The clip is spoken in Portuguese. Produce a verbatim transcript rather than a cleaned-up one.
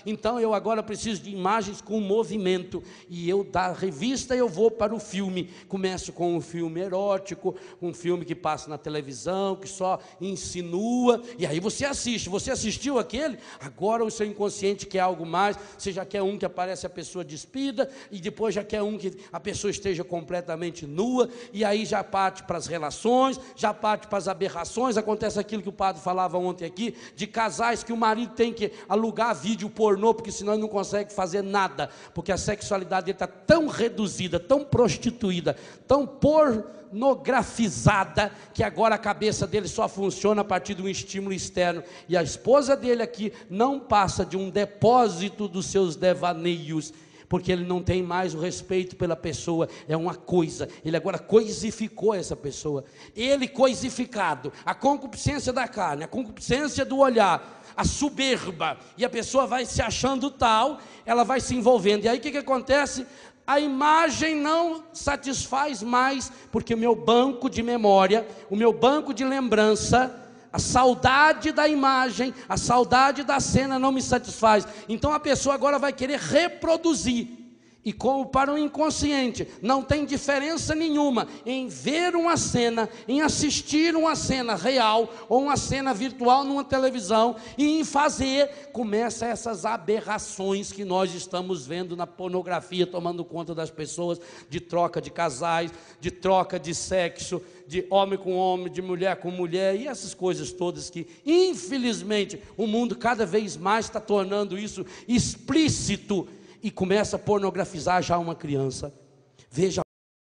Então eu agora preciso de imagens com movimento, e eu da revista eu vou para o filme, começo com um filme erótico, um filme que passa na televisão, que só insinua, e aí você assiste, você assistiu aquele, agora o seu inconsciente quer algo mais, você já quer um que aparece a pessoa despida, e depois já quer um que a pessoa esteja completamente nua, e aí já parte para as relações, já parte para as aberrações. Acontece aquilo que o padre falava ontem aqui, de casais que o marido tem que alugar vídeo pornô, porque senão ele não consegue fazer nada, porque a sexualidade dele está tão reduzida, tão prostituída, tão pornografizada, que agora a cabeça dele só funciona a partir de um estímulo externo, e a esposa dele aqui não passa de um depósito dos seus devaneios, porque ele não tem mais o respeito pela pessoa, é uma coisa, ele agora coisificou essa pessoa, ele coisificado, a concupiscência da carne, a concupiscência do olhar, a soberba, e a pessoa vai se achando tal, ela vai se envolvendo, e aí o que, que acontece? A imagem não satisfaz mais, porque o meu banco de memória, o meu banco de lembrança, a saudade da imagem, a saudade da cena não me satisfaz. Então a pessoa agora vai querer reproduzir. E como para o inconsciente não tem diferença nenhuma em ver uma cena, em assistir uma cena real ou uma cena virtual numa televisão, e em fazer, começa essas aberrações que nós estamos vendo na pornografia tomando conta das pessoas, de troca de casais, de troca de sexo, de homem com homem, de mulher com mulher, e essas coisas todas que, infelizmente, o mundo cada vez mais está tornando isso explícito, e começa a pornografizar já uma criança. Veja